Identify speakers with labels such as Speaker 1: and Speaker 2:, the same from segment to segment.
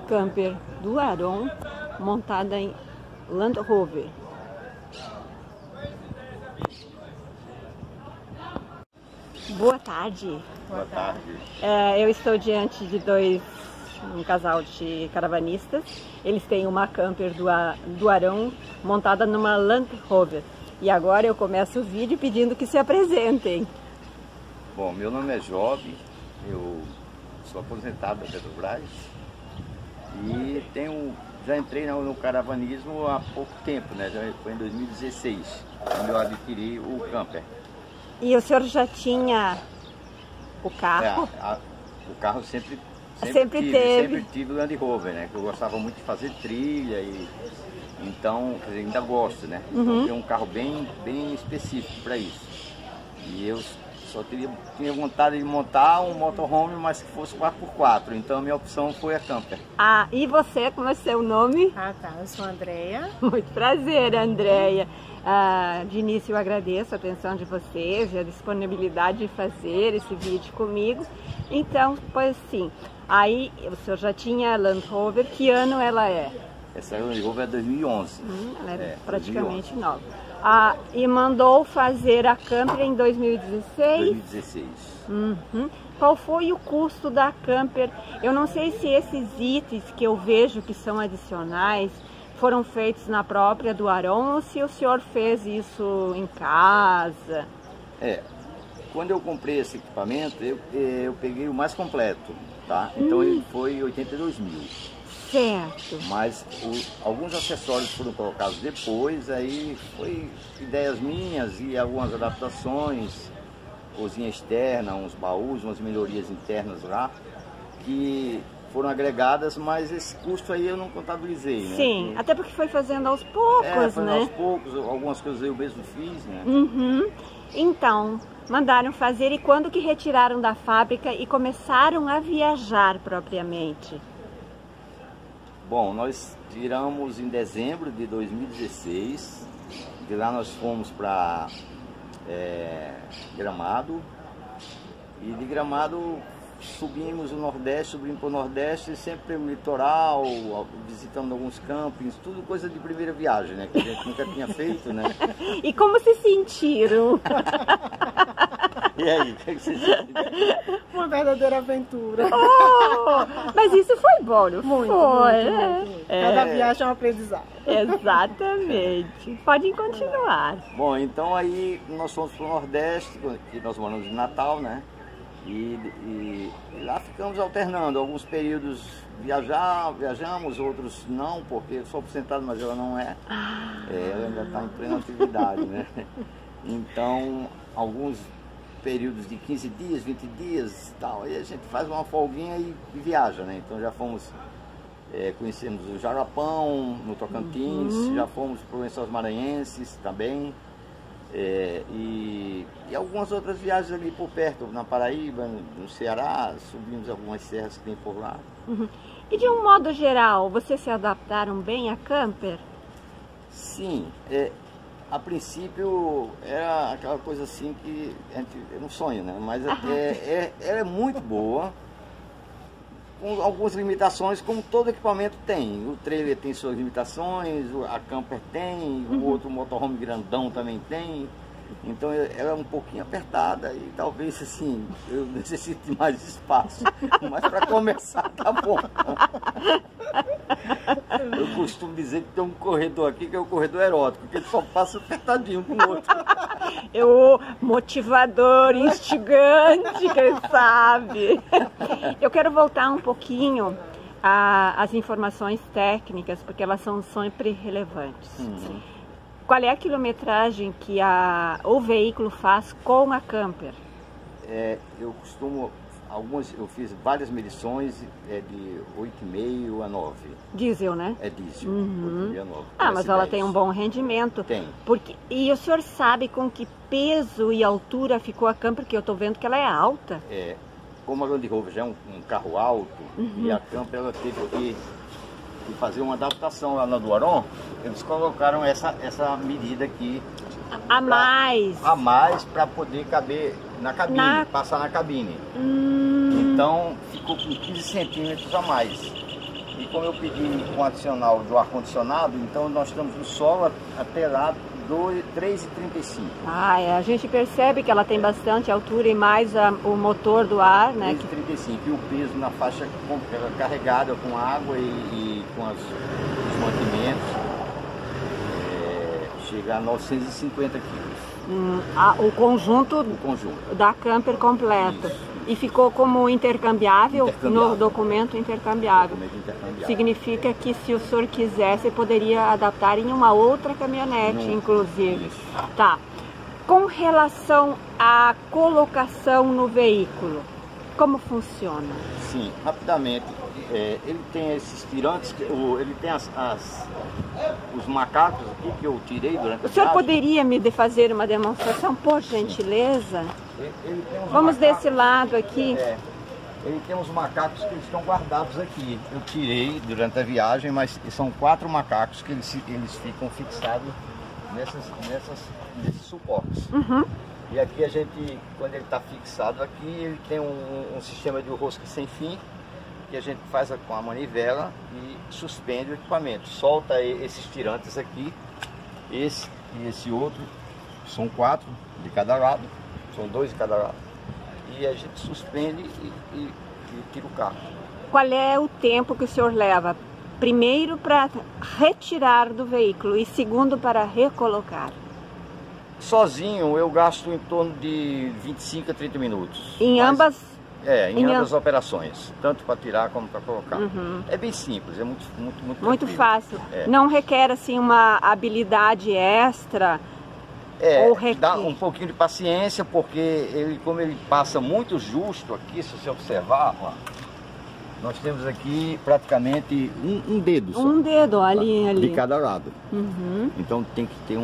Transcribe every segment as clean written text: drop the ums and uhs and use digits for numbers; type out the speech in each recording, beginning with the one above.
Speaker 1: camper do Aron, montada em Land Rover. Boa tarde.
Speaker 2: Boa tarde.
Speaker 1: Eu estou diante de um casal de caravanistas. Eles têm uma camper do Aron montada numa Land Rover. E agora eu começo o vídeo pedindo que se apresentem.
Speaker 2: Bom, meu nome é Job, eu sou aposentado da Petrobras e já entrei no caravanismo há pouco tempo, né? Já foi em 2016, quando eu adquiri o camper.
Speaker 1: E o senhor já tinha o carro?
Speaker 2: O carro sempre tive Land Rover, né? Que eu gostava muito de fazer trilha então, quer dizer, ainda gosto, né? Então tem um carro bem específico para isso. E eu só tinha vontade de montar um motorhome, mas que fosse 4x4. Então a minha opção foi a camper.
Speaker 1: Ah, e você, como é seu nome?
Speaker 3: Ah, tá. Eu sou a Andréia.
Speaker 1: Muito prazer, Andréia. De início eu agradeço a atenção de vocês e a disponibilidade de fazer esse vídeo comigo. Então, pois sim, aí o senhor já tinha a Land Rover, que ano ela é?
Speaker 2: Essa Land Rover é 2011.
Speaker 1: Ela é praticamente 2011. Nova. E mandou fazer a camper em 2016?
Speaker 2: 2016.
Speaker 1: Qual foi o custo da camper? Eu não sei se esses itens que eu vejo que são adicionais foram feitos na própria do Aron ou se o senhor fez isso em casa?
Speaker 2: Quando eu comprei esse equipamento, eu peguei o mais completo, tá? Então ele foi 82 mil.
Speaker 1: Certo.
Speaker 2: Mas alguns acessórios foram colocados depois, aí foi ideias minhas e algumas adaptações, cozinha externa, uns baús, umas melhorias internas lá, que foram agregadas, mas esse custo aí eu não contabilizei, né?
Speaker 1: Sim, até porque foi fazendo aos poucos,
Speaker 2: foi
Speaker 1: né?
Speaker 2: aos poucos, algumas coisas eu mesmo fiz, né?
Speaker 1: Então, mandaram fazer e quando que retiraram da fábrica e começaram a viajar propriamente?
Speaker 2: Bom, nós tiramos em dezembro de 2016, de lá nós fomos para Gramado, e de Gramado subimos o Nordeste, subimos para o Nordeste, sempre o litoral, visitando alguns campings, tudo coisa de primeira viagem, né? Que a gente nunca tinha feito, né?
Speaker 1: E como se sentiram?
Speaker 2: E aí, o que você sentiram?
Speaker 3: Uma verdadeira aventura.
Speaker 1: Mas isso foi bom, não
Speaker 3: muito,
Speaker 1: foi?
Speaker 3: Muito. Cada viagem é um aprendizado.
Speaker 1: Exatamente. Podem continuar.
Speaker 2: Bom, então aí nós fomos para o Nordeste, que nós moramos em Natal, né? E lá ficamos alternando, alguns períodos viajamos, outros não, porque eu sou aposentado, mas ela não é. Ela ainda está em plena atividade, né? Então, alguns períodos de 15 dias, 20 dias e tal, aí a gente faz uma folguinha e viaja, né? Então já fomos, conhecemos o Jarapão, no Tocantins, já fomos para os Lençóis Maranhenses também. E algumas outras viagens ali por perto, na Paraíba, no Ceará, subimos algumas serras que tem por lá.
Speaker 1: E de um modo geral, vocês se adaptaram bem a camper?
Speaker 2: Sim, a princípio era aquela coisa assim que é um sonho, né? Mas ela é muito boa, com algumas limitações, como todo equipamento tem. O trailer tem suas limitações, a camper tem, o outro motorhome grandão também tem. Então ela é um pouquinho apertada e talvez assim, eu necessite de mais espaço. Mas para começar tá bom. Eu costumo dizer que tem um corredor aqui que é o corredor erótico, que ele só passa apertadinho com o outro.
Speaker 1: É o motivador, instigante, quem sabe. Eu quero voltar um pouquinho às informações técnicas, porque elas são sempre relevantes. Qual é a quilometragem que o veículo faz com a camper?
Speaker 2: Eu costumo, eu fiz várias medições, de 8,5 a 9.
Speaker 1: Diesel, né?
Speaker 2: É diesel, 8,5 a 9.
Speaker 1: Mas ela tem um bom rendimento.
Speaker 2: Tem.
Speaker 1: E o senhor sabe com que peso e altura ficou a camper, porque eu estou vendo que ela é alta.
Speaker 2: Como a Land Rover já é um carro alto, e a camper ela teve que fazer uma adaptação lá do Aron, eles colocaram essa medida aqui
Speaker 1: a mais
Speaker 2: para poder caber na cabine, passar na cabine. Então ficou com 15 centímetros a mais. E como eu pedi com adicional do ar-condicionado, então nós estamos no solo até lá 3,35.
Speaker 1: A gente percebe que ela tem bastante altura e mais o motor do ar, né?
Speaker 2: 3,35. E o peso na faixa carregada com água e com os mantimentos chega a 950 quilos.
Speaker 1: O conjunto da camper completa.
Speaker 2: Isso.
Speaker 1: E ficou como intercambiável no documento intercambiável. Significa que se o senhor quisesse, poderia adaptar em uma outra caminhonete, inclusive.
Speaker 2: Isso.
Speaker 1: Tá. Com relação à colocação no veículo, como funciona?
Speaker 2: Sim, rapidamente. Ele tem esses tirantes, ele tem os macacos aqui que eu tirei durante a
Speaker 1: O senhor
Speaker 2: viagem.
Speaker 1: poderia me fazer uma demonstração, por gentileza?
Speaker 2: Ele tem uns
Speaker 1: Vamos
Speaker 2: macacos,
Speaker 1: desse lado aqui.
Speaker 2: Ele tem uns macacos que estão guardados aqui. Eu tirei durante a viagem, mas são 4 macacos que eles ficam fixados nesses suportes.
Speaker 1: Uhum.
Speaker 2: E aqui a gente, quando ele está fixado aqui, ele tem um sistema de rosca sem fim, que a gente faz com a manivela e suspende o equipamento. Solta esses tirantes aqui, esse e esse outro, são 4 de cada lado, são 2 de cada lado. E a gente suspende e tira o carro.
Speaker 1: Qual é o tempo que o senhor leva? Primeiro para retirar do veículo e segundo para recolocar?
Speaker 2: Sozinho eu gasto em torno de 25 a 30 minutos.
Speaker 1: Em ambas?
Speaker 2: Em ambas operações, tanto para tirar como para colocar.
Speaker 1: Uhum.
Speaker 2: É bem simples, é
Speaker 1: muito fácil.
Speaker 2: É.
Speaker 1: Não requer assim uma habilidade extra?
Speaker 2: Dá um pouquinho de paciência, porque como ele passa muito justo aqui, se você observar, ó, nós temos aqui praticamente um dedo só.
Speaker 1: Um dedo ali.
Speaker 2: De cada lado.
Speaker 1: Uhum.
Speaker 2: Então tem que ter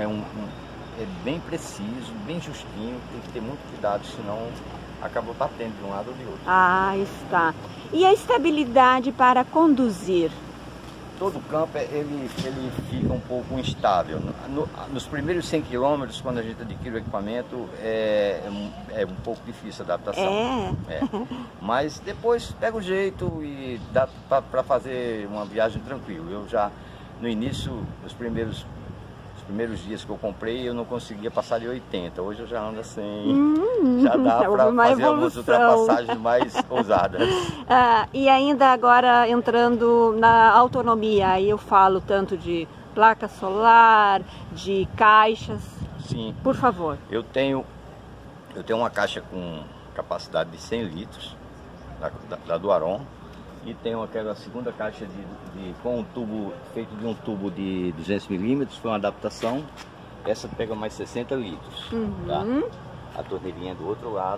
Speaker 2: é bem preciso, bem justinho, tem que ter muito cuidado, senão acaba batendo de um lado ou de outro.
Speaker 1: Está. E a estabilidade para conduzir?
Speaker 2: Todo campo ele fica um pouco instável. Nos primeiros 100 km, quando a gente adquire o equipamento, é um pouco difícil a adaptação. Mas depois pega o jeito e dá para fazer uma viagem tranquila. Eu já, no início, os primeiros dias que eu comprei, eu não conseguia passar de 80. Hoje eu já ando a 100. Já dá para fazer algumas ultrapassagens mais ousadas.
Speaker 1: E ainda agora entrando na autonomia, aí eu falo tanto de placa solar, de caixas.
Speaker 2: Sim.
Speaker 1: Por favor.
Speaker 2: Eu tenho uma caixa com capacidade de 100 litros, da Duaron. E tenho aquela segunda caixa com um tubo feito de um tubo de 200 milímetros, foi uma adaptação. Essa pega mais 60 litros.
Speaker 1: Uhum.
Speaker 2: Tá? A torneirinha do outro lado.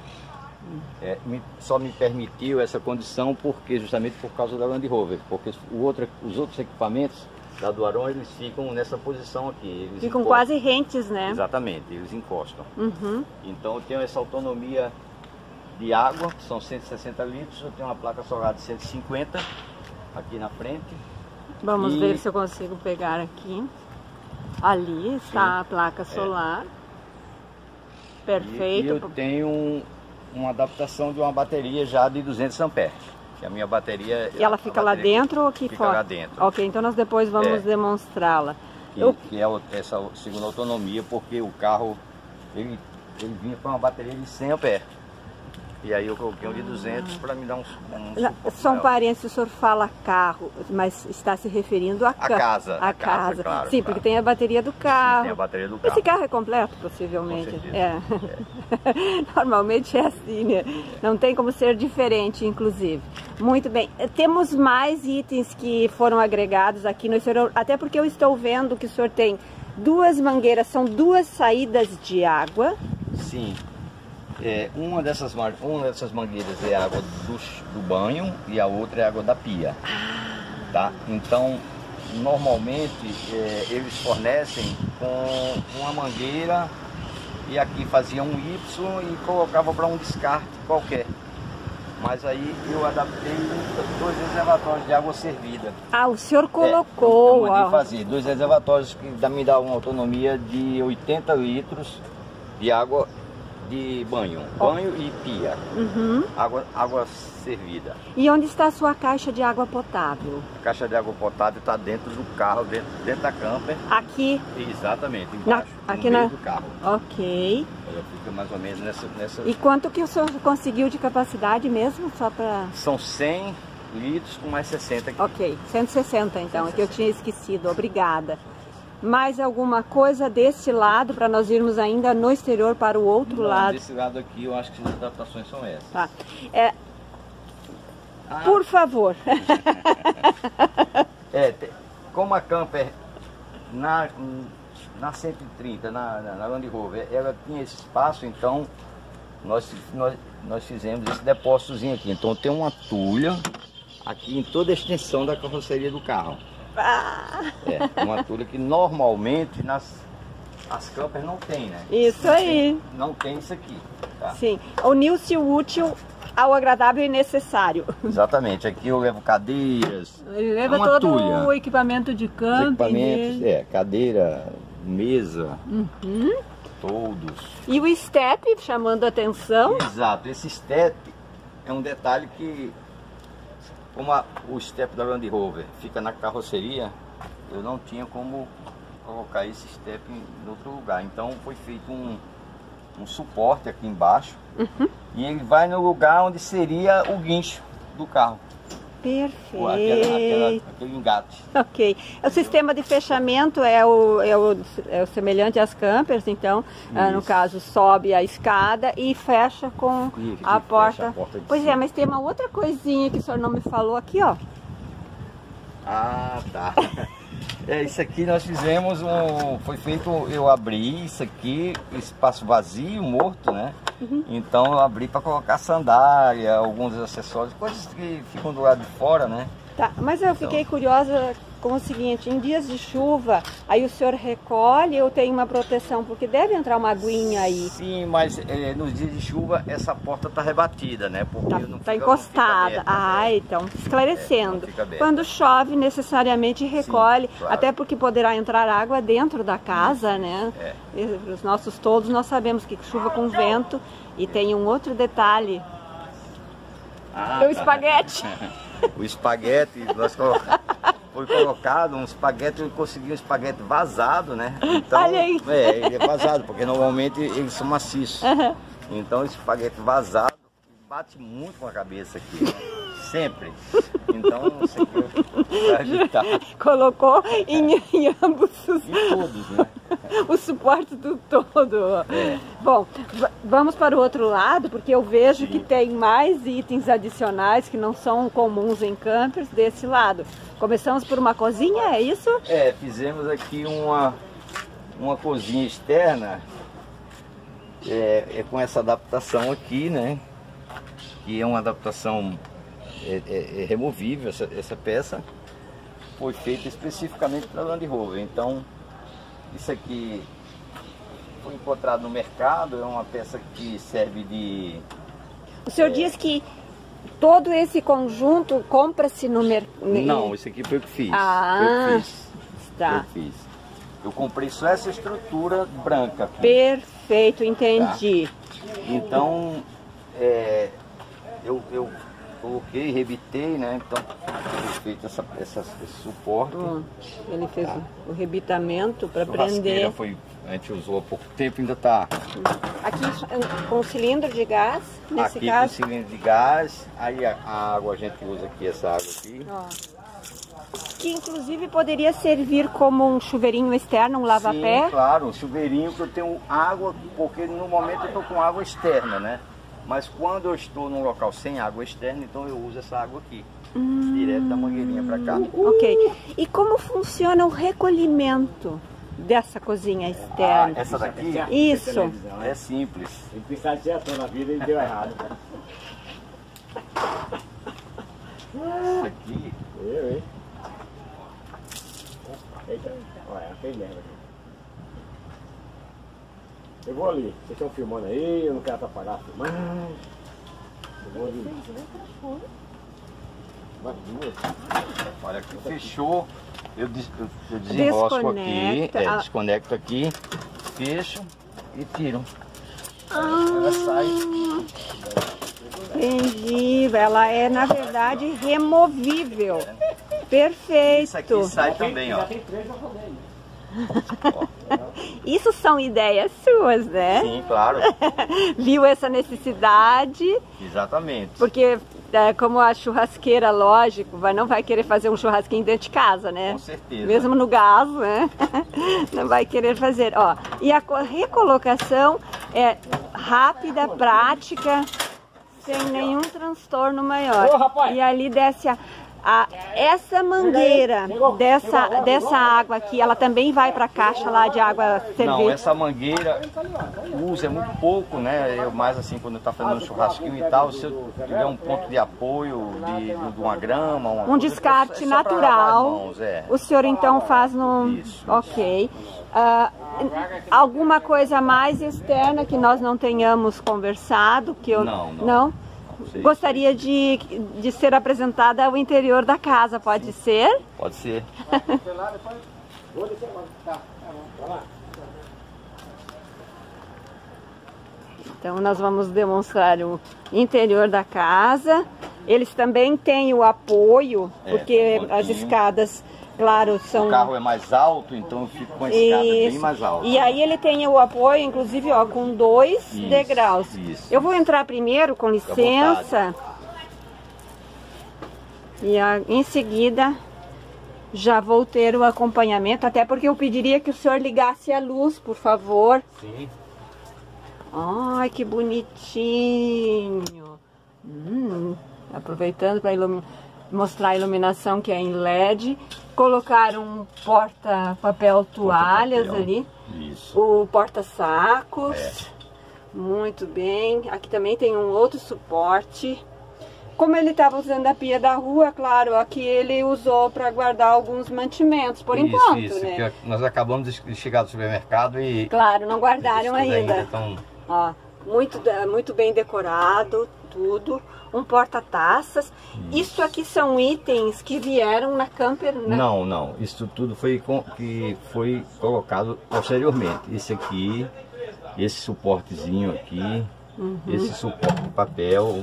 Speaker 2: Só me permitiu essa condição justamente por causa da Land Rover, porque os outros equipamentos da Duaron, eles ficam nessa posição aqui. Eles
Speaker 1: ficam
Speaker 2: encostam.
Speaker 1: Quase rentes, né?
Speaker 2: Exatamente, eles encostam.
Speaker 1: Uhum.
Speaker 2: Então eu tenho essa autonomia de água, que são 160 litros, eu tenho uma placa solar de 150 aqui na frente.
Speaker 1: Vamos ver se eu consigo pegar aqui. Ali está a placa solar. Perfeito.
Speaker 2: E eu tenho uma adaptação de uma bateria já de 200 amperes. Que a minha bateria...
Speaker 1: E ela fica lá dentro ou aqui fora?
Speaker 2: Fica lá dentro.
Speaker 1: Ok, então nós depois vamos demonstrá-la.
Speaker 2: Que é essa segunda autonomia, porque o carro ele vinha com uma bateria de 100 amperes. E aí eu coloquei um de 200 para me dar um
Speaker 1: Só um parênteses, o senhor fala carro, mas está se referindo à
Speaker 2: casa.
Speaker 1: A casa.
Speaker 2: Claro,
Speaker 1: Sim, porque tem a bateria do carro.
Speaker 2: Sim, tem a bateria do carro.
Speaker 1: Esse carro é completo, possivelmente.
Speaker 2: Com certeza.
Speaker 1: Normalmente é assim, né? Não tem como ser diferente, inclusive. Muito bem. Temos mais itens que foram agregados aqui no senhor, até porque eu estou vendo que o senhor tem 2 mangueiras, são 2 saídas de água.
Speaker 2: Sim. Uma dessas mangueiras é água do banho e a outra é água da pia. Tá? Então, normalmente eles fornecem com uma mangueira e aqui fazia um Y e colocava para um descarte qualquer. Mas aí eu adaptei 2 reservatórios de água servida.
Speaker 1: O senhor colocou.
Speaker 2: Eu mandei fazer 2 reservatórios que me dá uma autonomia de 80 litros de água de banho. Banho e pia.
Speaker 1: Uhum.
Speaker 2: Água servida.
Speaker 1: E onde está a sua caixa de água potável?
Speaker 2: A caixa de água potável está dentro do carro, dentro da camper.
Speaker 1: Aqui?
Speaker 2: Exatamente, embaixo,
Speaker 1: aqui
Speaker 2: no meio do carro.
Speaker 1: Ok.
Speaker 2: Ela fica mais ou menos nessa...
Speaker 1: E quanto que o senhor conseguiu de capacidade mesmo? Só para...
Speaker 2: São 100 litros com mais 60 aqui.
Speaker 1: Ok, 160 então, é que eu tinha esquecido, obrigada. Mais alguma coisa desse lado, para nós irmos ainda no exterior para o outro lado?
Speaker 2: Desse lado aqui eu acho que as adaptações são essas.
Speaker 1: Tá. Por favor.
Speaker 2: Como a camper na 130, na Land Rover, ela tinha esse espaço, então nós fizemos esse depósitozinho aqui. Então tem uma tulha aqui em toda a extensão da carroceria do carro. Uma tulha que normalmente as campers não tem, né?
Speaker 1: Isso aí.
Speaker 2: Não tem isso aqui. Tá?
Speaker 1: Sim. Uniu-se o útil ao agradável e necessário.
Speaker 2: Exatamente. Aqui eu levo cadeiras.
Speaker 1: Ele leva todo
Speaker 2: tulha.
Speaker 1: o equipamento de camping.
Speaker 2: Equipamentos, cadeira, mesa, todos.
Speaker 1: E o step chamando a atenção.
Speaker 2: Exato. Esse step é um detalhe que, como o step da Land Rover fica na carroceria, eu não tinha como colocar esse step em outro lugar. Então foi feito um suporte aqui embaixo, e ele vai no lugar onde seria o guincho do carro.
Speaker 1: Perfeito.
Speaker 2: Aquele engate.
Speaker 1: Ok. O sistema de fechamento é o semelhante às campers, então, no caso, sobe a escada e fecha com a porta. Pois é, mas tem uma outra coisinha que o senhor não me falou aqui, ó.
Speaker 2: Ah, tá. Isso aqui nós fizemos foi feito, eu abri isso aqui, espaço vazio, morto, né? Então eu abri para colocar sandália, alguns acessórios, coisas que ficam do lado de fora, né?
Speaker 1: Tá, mas eu fiquei curiosa com o seguinte, em dias de chuva, aí o senhor recolhe ou tem uma proteção? Porque deve entrar uma aguinha aí.
Speaker 2: Sim, mas nos dias de chuva essa porta está rebatida, né? Porque
Speaker 1: Tá encostada. Então, esclarecendo. Quando chove, necessariamente recolhe, sim, claro. Até porque poderá entrar água dentro da casa, né? Os nossos todos nós sabemos que chuva com vento. E tem um outro detalhe. O espaguete.
Speaker 2: O espaguete, foi colocado um espaguete, eu consegui um espaguete vazado, né? Então,
Speaker 1: olha aí.
Speaker 2: Ele é vazado, porque normalmente eles são maciços. Então esse espaguete vazado bate muito com a cabeça aqui, né? Sempre. Então isso aqui vai evitar.
Speaker 1: Colocou em ambos os...
Speaker 2: Em todos, né?
Speaker 1: O suporte do todo. Bom, vamos para o outro lado, porque eu vejo que tem mais itens adicionais que não são comuns em campers desse lado. Começamos por uma cozinha, é isso?
Speaker 2: Fizemos aqui uma cozinha externa, com essa adaptação aqui, né? Que é uma adaptação removível, essa peça foi feita especificamente para Land Rover. Então isso aqui foi encontrado no mercado, é uma peça que serve de...
Speaker 1: O senhor diz que todo esse conjunto compra-se no mercado?
Speaker 2: Não, isso aqui foi o que fiz.
Speaker 1: Tá.
Speaker 2: Eu comprei só essa estrutura branca aqui.
Speaker 1: Perfeito, entendi.
Speaker 2: Tá? Então, eu coloquei, rebitei, né? Então, foi feito esse suporte.
Speaker 1: Ele fez o rebitamento para prender.
Speaker 2: A gente usou há pouco tempo, ainda está.
Speaker 1: Aqui com cilindro de gás, nesse
Speaker 2: aqui
Speaker 1: caso.
Speaker 2: Com cilindro de gás, aí a água a gente usa aqui, essa água aqui.
Speaker 1: Que inclusive poderia servir como um chuveirinho externo, um lava-pé.
Speaker 2: Sim, claro, um chuveirinho que eu tenho água, porque no momento eu estou com água externa, né? Mas quando eu estou num local sem água externa, então eu uso essa água aqui, direto da mangueirinha para cá.
Speaker 1: Ok. E como funciona o recolhimento dessa cozinha externa?
Speaker 2: Essa daqui?
Speaker 1: Isso.
Speaker 2: É simples.
Speaker 4: Tem que pensar de ator na vida e deu errado.
Speaker 2: Isso aqui...
Speaker 4: Eita, olha, fez merda aqui. Eu vou ali, vocês estão filmando aí, eu não quero atrapalhar filmando. Eu vou ali. Mas duas.
Speaker 2: Olha aqui, fechou. Eu desenrosco aqui, desconecto aqui, fecho e tiro. Ela sai.
Speaker 1: Entendi. Ela é, na verdade, removível. Perfeito.
Speaker 2: Isso aqui sai também, ó.
Speaker 1: Isso são ideias suas, né?
Speaker 2: Sim, claro.
Speaker 1: Viu essa necessidade?
Speaker 2: Exatamente.
Speaker 1: Porque, como a churrasqueira, lógico, não vai querer fazer um churrasquinho dentro de casa, né?
Speaker 2: Com certeza.
Speaker 1: Mesmo no gás, né? Não vai querer fazer. Ó, e a recolocação é rápida, prática, sem nenhum transtorno maior.
Speaker 4: Ô, rapaz!
Speaker 1: E ali desce essa mangueira dessa água aqui, ela também vai para a caixa lá de água cerveja?
Speaker 2: Não, essa mangueira usa muito pouco, né? Eu mais assim, quando está fazendo um churrasquinho e tal, se eu tiver um ponto de apoio de uma grama,
Speaker 1: um descarte natural, o senhor então faz no...
Speaker 2: Isso.
Speaker 1: Ok. Alguma coisa mais externa que nós não tenhamos conversado? Que eu... Não?
Speaker 2: Sim.
Speaker 1: Gostaria de ser apresentada ao interior da casa, pode ser?
Speaker 2: Pode ser.
Speaker 1: Então nós vamos demonstrar o interior da casa. Eles também têm o apoio, porque as escadas, claro, são...
Speaker 2: O carro é mais alto, então eu fico com a escada bem mais alta.
Speaker 1: E aí ele tem o apoio, inclusive, ó, com 2 degraus.
Speaker 2: Isso.
Speaker 1: Eu vou entrar primeiro, com licença. E em seguida já vou ter o acompanhamento, até porque eu pediria que o senhor ligasse a luz, por favor.
Speaker 2: Sim.
Speaker 1: Ai, que bonitinho. Aproveitando para mostrar a iluminação que é em LED. Colocaram um porta-papel toalhas ali.
Speaker 2: Isso.
Speaker 1: O porta-sacos. Muito bem. Aqui também tem um outro suporte. Como ele estava usando a pia da rua, claro, aqui ele usou para guardar alguns mantimentos, por enquanto, né?
Speaker 2: Que nós acabamos de chegar do supermercado e...
Speaker 1: Claro, não guardaram ainda.
Speaker 2: Então...
Speaker 1: Ó, muito bem decorado, tudo. Um porta-taças. Isso aqui são itens que vieram na camper, né?
Speaker 2: Não. Isso tudo foi colocado posteriormente. Esse aqui, esse suportezinho aqui, esse suporte de papel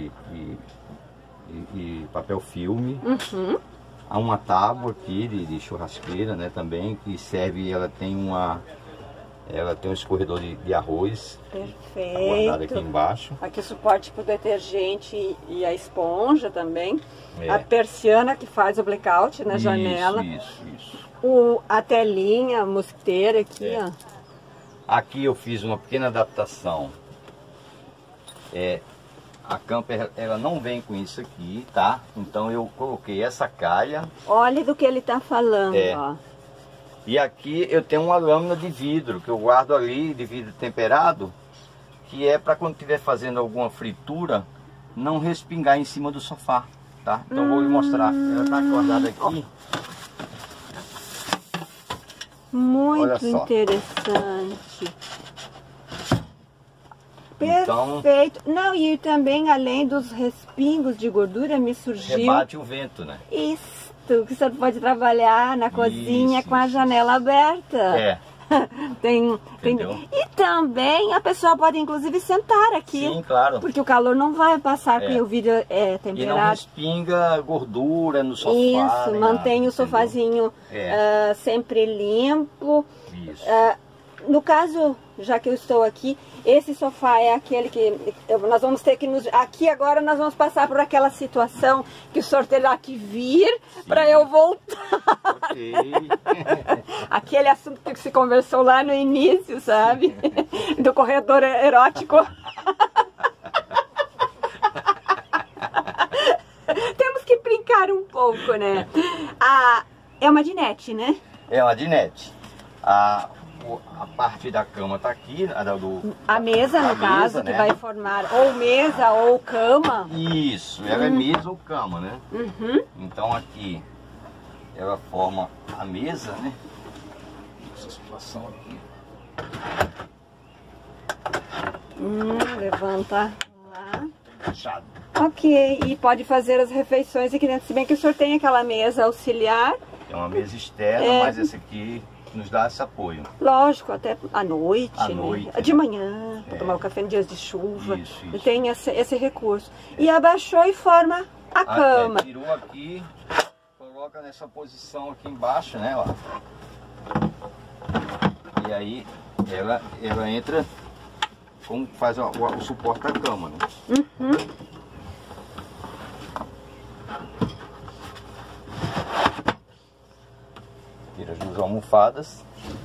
Speaker 2: e papel filme. Há uma tábua aqui de churrasqueira, né, também, que serve, ela tem um escorredor de arroz.
Speaker 1: Perfeito.
Speaker 2: Guardado aqui embaixo.
Speaker 1: Aqui suporte para o detergente e a esponja também. A persiana que faz o blackout na janela.
Speaker 2: Isso.
Speaker 1: A telinha, a mosquiteira aqui, ó.
Speaker 2: Aqui eu fiz uma pequena adaptação. A camper, ela não vem com isso aqui, tá? Então eu coloquei essa calha.
Speaker 1: Olha do que ele tá falando, ó.
Speaker 2: E aqui eu tenho uma lâmina de vidro que eu guardo ali, de vidro temperado, que é para quando estiver fazendo alguma fritura, não respingar em cima do sofá, tá? Então eu vou lhe mostrar. Ela tá guardada aqui.
Speaker 1: Muito interessante.
Speaker 2: Então,
Speaker 1: perfeito. Não, e também além dos respingos de gordura, me surgiu...
Speaker 2: Rebate o vento, né?
Speaker 1: Isso, que você pode trabalhar na cozinha com a janela aberta.
Speaker 2: Entendeu?
Speaker 1: E também a pessoa pode inclusive sentar aqui.
Speaker 2: Sim, claro.
Speaker 1: Porque o calor não vai passar, porque o vidro é temperado.
Speaker 2: E não respinga gordura no sofá.
Speaker 1: Isso, mantém o sofazinho sempre limpo.
Speaker 2: Isso.
Speaker 1: No caso, já que eu estou aqui, esse sofá é aquele que nós vamos ter que aqui agora nós vamos passar por aquela situação que o senhor terá que vir para eu voltar.
Speaker 2: Ok.
Speaker 1: Aquele assunto que se conversou lá no início, sabe? Do corredor erótico. Temos que brincar um pouco, né? É uma dinette, né?
Speaker 2: É uma dinette. A parte da cama tá aqui,
Speaker 1: a mesa, no caso,
Speaker 2: né?
Speaker 1: Que vai formar ou mesa ou cama.
Speaker 2: Isso, ela é mesa ou cama, né? Então aqui ela forma a mesa, né? Essa situação aqui.
Speaker 1: Levanta lá.
Speaker 2: Fechado.
Speaker 1: Ok, e pode fazer as refeições aqui dentro, se bem que o senhor tem aquela mesa auxiliar.
Speaker 2: É uma mesa externa, mas essa aqui... nos dá esse apoio.
Speaker 1: Lógico, até à noite,
Speaker 2: À
Speaker 1: né?
Speaker 2: noite,
Speaker 1: De
Speaker 2: né?
Speaker 1: manhã, para tomar o café em dias de chuva.
Speaker 2: Isso.
Speaker 1: Tem esse recurso. E abaixou e forma a cama.
Speaker 2: Tirou aqui, coloca nessa posição aqui embaixo, né? Ó. E aí ela entra como faz o suporte da cama, né?
Speaker 1: Uhum.
Speaker 2: Tira as duas almofadas.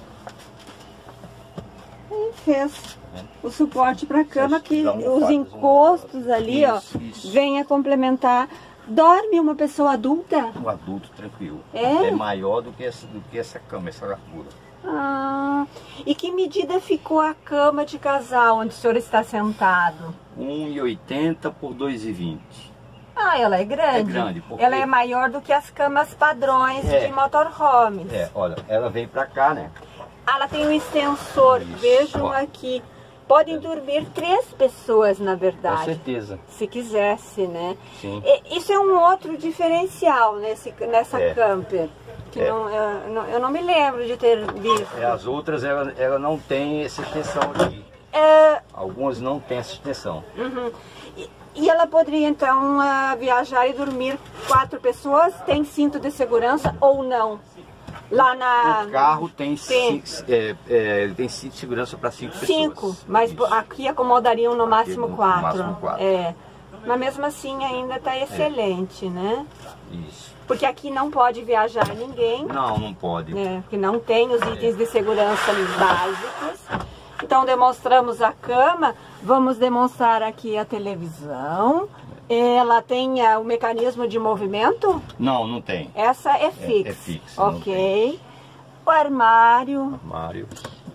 Speaker 1: E fez o suporte para a cama,
Speaker 2: Essas
Speaker 1: que
Speaker 2: almofadas,
Speaker 1: os encostos ali,
Speaker 2: Isso,
Speaker 1: ó,
Speaker 2: isso.
Speaker 1: vem a complementar. Dorme uma pessoa adulta?
Speaker 2: Um adulto tranquilo.
Speaker 1: É?
Speaker 2: É maior do que essa cama, essa largura.
Speaker 1: Ah, e que medida ficou a cama de casal onde o senhor está sentado?
Speaker 2: 1,80 por 2,20.
Speaker 1: Ah, ela é grande.
Speaker 2: É grande, porque-
Speaker 1: Ela é maior do que as camas padrões
Speaker 2: É.
Speaker 1: de motorhomes.
Speaker 2: Olha, ela vem pra cá, né?
Speaker 1: Ela tem um extensor,
Speaker 2: Isso.
Speaker 1: vejam
Speaker 2: Ó.
Speaker 1: aqui. Podem dormir 3 pessoas, na
Speaker 2: Com
Speaker 1: verdade.
Speaker 2: certeza.
Speaker 1: Se quisesse, né?
Speaker 2: Sim.
Speaker 1: Isso é um outro diferencial nessa
Speaker 2: É.
Speaker 1: camper. Que
Speaker 2: É.
Speaker 1: eu não me lembro de ter visto.
Speaker 2: As outras, ela não tem essa extensão aqui.
Speaker 1: É,
Speaker 2: Algumas não tem essa extensão.
Speaker 1: uhum. E ela poderia, então, viajar e dormir 4 pessoas? Tem cinto de segurança ou não? Lá na...
Speaker 2: O carro tem,
Speaker 1: Tem.
Speaker 2: ele tem cinto de segurança para 5 pessoas.
Speaker 1: 5, mas
Speaker 2: Isso.
Speaker 1: aqui acomodariam no máximo
Speaker 2: no
Speaker 1: 4.
Speaker 2: máximo 4.
Speaker 1: É. Mas mesmo assim ainda está excelente, né?
Speaker 2: Isso.
Speaker 1: Porque aqui não pode viajar ninguém,
Speaker 2: Não pode.
Speaker 1: né? Porque não tem os itens de segurança básicos. Então demonstramos a cama, vamos demonstrar aqui a televisão. Ela tem o mecanismo de movimento?
Speaker 2: Não tem.
Speaker 1: Essa é fixa.
Speaker 2: É fixa, não
Speaker 1: Ok. O armário,
Speaker 2: Armário.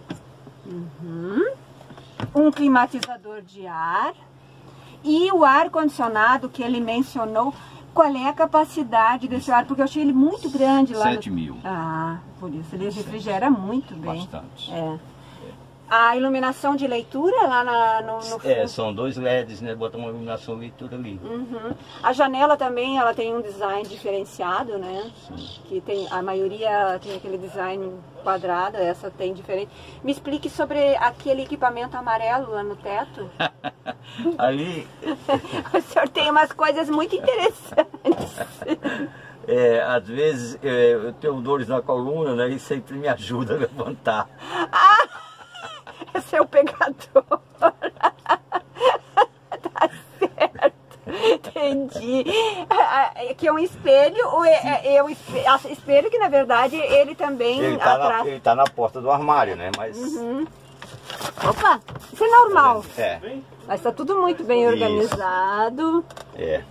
Speaker 1: um climatizador de ar e o ar-condicionado que ele mencionou. Qual é a capacidade desse ar? Porque eu achei ele muito grande lá.
Speaker 2: 7.000.
Speaker 1: Ah, por isso ele refrigera muito bem.
Speaker 2: Bastante.
Speaker 1: É. A iluminação de leitura lá no fundo.
Speaker 2: São 2 LEDs, né? Bota uma iluminação e leitura ali.
Speaker 1: Uhum. A janela também, ela tem um design diferenciado, né? Que tem, a maioria tem aquele design quadrado, essa tem diferente. Me explique sobre aquele equipamento amarelo lá no teto.
Speaker 2: Ali,
Speaker 1: O senhor tem umas coisas muito interessantes.
Speaker 2: às vezes, eu tenho dores na coluna, né? E sempre me ajuda a levantar.
Speaker 1: Esse é o pegador. Tá certo. Entendi. Aqui é um espelho, espelho que na verdade ele também atrás.
Speaker 2: Ele tá na porta do armário, né? Mas
Speaker 1: Opa, isso é normal.
Speaker 2: Mas
Speaker 1: Mas tá tudo muito bem
Speaker 2: Isso.
Speaker 1: organizado.
Speaker 2: é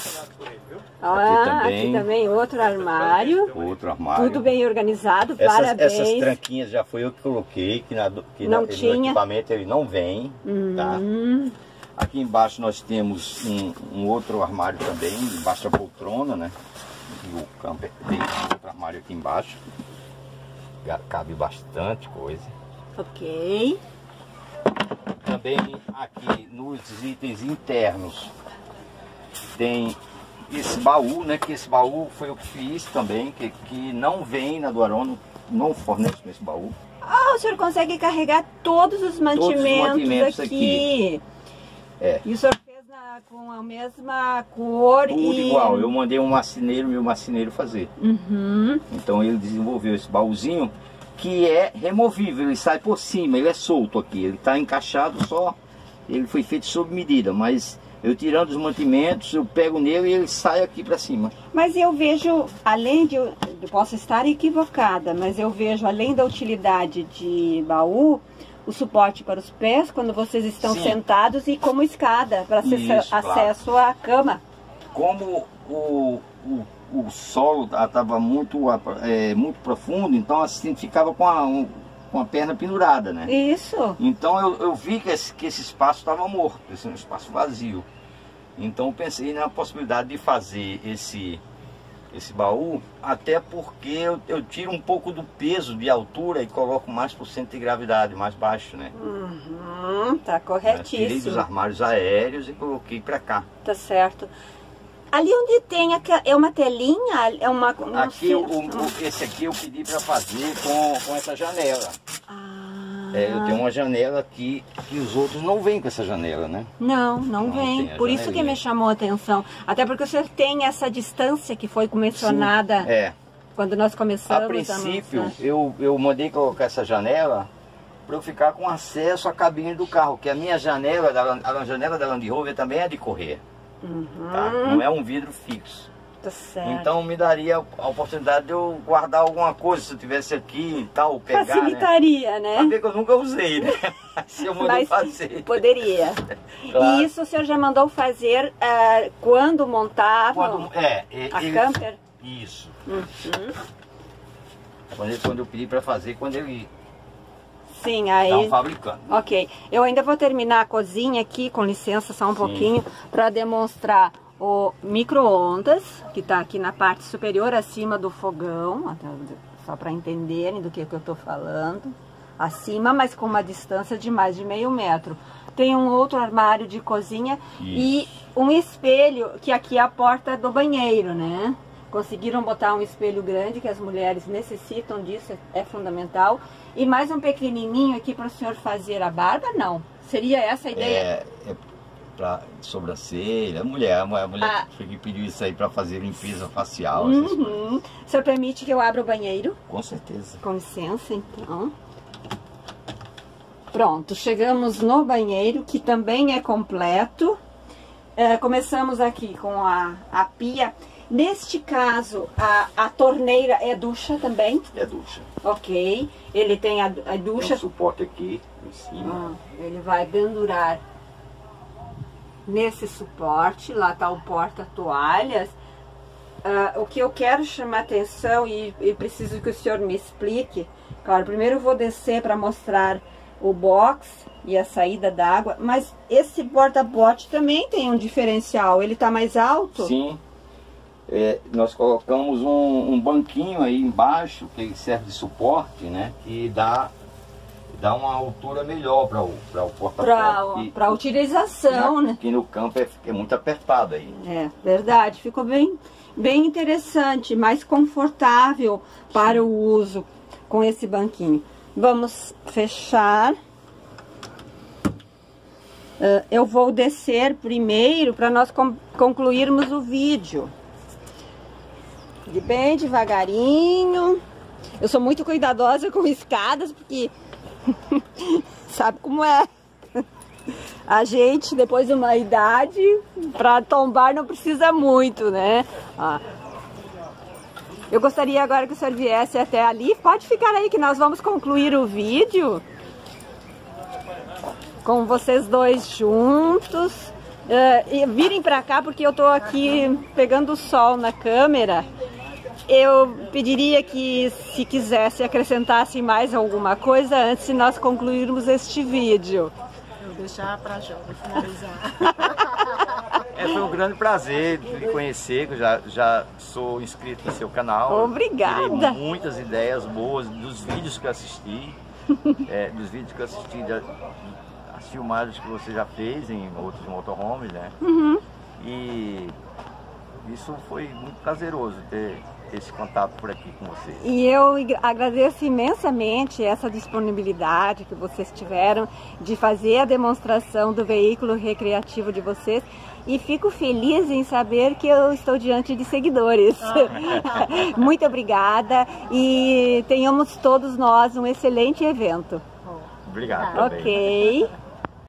Speaker 1: Aqui também outro armário.
Speaker 2: outro armário.
Speaker 1: Tudo bem organizado,
Speaker 2: Essas
Speaker 1: parabéns.
Speaker 2: tranquinhas já foi eu que coloquei, que
Speaker 1: Não
Speaker 2: no
Speaker 1: tinha.
Speaker 2: equipamento ele não vem, tá? Aqui embaixo nós temos um outro armário também, embaixo da poltrona, né? E o camper tem outro armário aqui embaixo. Cabe bastante coisa.
Speaker 1: Ok.
Speaker 2: Também aqui nos itens internos tem esse baú, né? Que esse baú foi eu que fiz também, que não vem na Duaron, não fornece com esse baú.
Speaker 1: O senhor consegue carregar todos os mantimentos aqui. E o senhor fez com a mesma cor
Speaker 2: Tudo
Speaker 1: e...
Speaker 2: igual, eu mandei meu marceneiro fazer.
Speaker 1: Uhum.
Speaker 2: Então ele desenvolveu esse baúzinho que é removível, ele sai por cima, ele é solto aqui, ele está encaixado só, ele foi feito sob medida, mas eu tirando os mantimentos, eu pego nele e ele sai aqui para cima.
Speaker 1: Mas eu vejo, além de... Eu posso estar equivocada, mas eu vejo, além da utilidade de baú, o suporte para os pés, quando vocês estão
Speaker 2: Sim.
Speaker 1: sentados, e como escada, para
Speaker 2: Isso,
Speaker 1: acesso à cama.
Speaker 2: Como o solo estava muito profundo, então assim ficava com a perna pendurada, né?
Speaker 1: Isso.
Speaker 2: Então eu vi que esse espaço estava morto, esse é um espaço vazio. Então eu pensei na possibilidade de fazer esse baú, até porque eu tiro um pouco do peso de altura e coloco mais por centro de gravidade, mais baixo, né?
Speaker 1: Tá
Speaker 2: Tirei dos
Speaker 1: corretíssimo.
Speaker 2: armários aéreos e coloquei para cá.
Speaker 1: Tá certo. Ali onde tem, é uma telinha? É uma... não
Speaker 2: Aqui,
Speaker 1: sei.
Speaker 2: esse aqui eu pedi para fazer com essa janela.
Speaker 1: Ah.
Speaker 2: Eu tenho uma janela aqui que os outros não vêm com essa janela, né?
Speaker 1: Não
Speaker 2: Não
Speaker 1: vem.
Speaker 2: tem a
Speaker 1: Por isso que
Speaker 2: janelinha.
Speaker 1: me chamou a atenção. Até porque você tem essa distância que foi mencionada quando nós começamos.
Speaker 2: A princípio, eu mandei colocar essa janela para eu ficar com acesso à cabine do carro, que a minha janela, a janela da Land Rover também é de correr. Tá? Não é um vidro fixo.
Speaker 1: Tá certo.
Speaker 2: Então me daria a oportunidade de eu guardar alguma coisa, se eu tivesse aqui e tal, pegar,
Speaker 1: facilitaria, né?
Speaker 2: Saber que eu nunca usei, né? Se eu mandei fazer.
Speaker 1: Poderia.
Speaker 2: Claro.
Speaker 1: E isso o senhor já mandou fazer quando montava a camper?
Speaker 2: Isso. Quando eu pedi para fazer, quando ele
Speaker 1: Sim, aí...
Speaker 2: estava fabricando.
Speaker 1: Ok. Eu ainda vou terminar a cozinha aqui, com licença, só um pouquinho, para demonstrar o micro-ondas, que está aqui na parte superior, acima do fogão, só para entenderem do que eu estou falando. Acima, mas com uma distância de mais de meio metro. Tem um outro armário de cozinha e um espelho, que aqui é a porta do banheiro, né? Conseguiram botar um espelho grande, que as mulheres necessitam disso, é fundamental. E mais um pequenininho aqui para o senhor fazer a barba, não? Seria essa a ideia?
Speaker 2: É para sobrancelha, a mulher que pediu isso aí para fazer limpeza facial.
Speaker 1: O senhor permite que eu abra o banheiro?
Speaker 2: Com certeza.
Speaker 1: Com licença, então. Pronto, chegamos no banheiro, que também é completo. Começamos aqui com a pia. Neste caso, a torneira é ducha também?
Speaker 2: É ducha.
Speaker 1: Ok. Ele tem a ducha.
Speaker 2: Tem um suporte aqui em cima.
Speaker 1: Ele vai pendurar nesse suporte. Lá está o porta-toalhas. O que eu quero chamar atenção e preciso que o senhor me explique. Claro, primeiro eu vou descer para mostrar o box e a saída d'água. Mas esse porta-pote também tem um diferencial. Ele está mais alto?
Speaker 2: Sim. Nós colocamos um banquinho aí embaixo, que serve de suporte, né? Que dá uma altura melhor para o porta-pote.
Speaker 1: Para a utilização, né?
Speaker 2: Aqui no campo é muito apertado aí.
Speaker 1: É, verdade. Ficou bem interessante, mais confortável para o uso com esse banquinho. Vamos fechar. Eu vou descer primeiro para nós concluirmos o vídeo. Bem devagarinho. Eu sou muito cuidadosa com escadas, porque sabe como é. A gente, depois de uma idade, para tombar não precisa muito, né? Eu gostaria agora que o senhor viesse até ali. Pode ficar aí que nós vamos concluir o vídeo com vocês dois juntos. E virem para cá, porque eu tô aqui pegando o sol na câmera. Eu pediria que, se quisesse, acrescentasse mais alguma coisa antes de nós concluirmos este vídeo.
Speaker 3: Eu vou deixar para a Jovem finalizar.
Speaker 2: Foi um grande prazer lhe conhecer, que eu já sou inscrito no seu canal.
Speaker 1: Obrigada.
Speaker 2: Tirei muitas ideias boas dos vídeos que eu assisti, as filmagens que você já fez em outros motorhomes, né? E isso foi muito prazeroso ter esse contato por aqui com você.
Speaker 1: E eu agradeço imensamente essa disponibilidade que vocês tiveram de fazer a demonstração do veículo recreativo de vocês. E fico feliz em saber que eu estou diante de seguidores. Muito obrigada e tenhamos todos nós um excelente evento.
Speaker 2: Obrigado.
Speaker 1: Ok.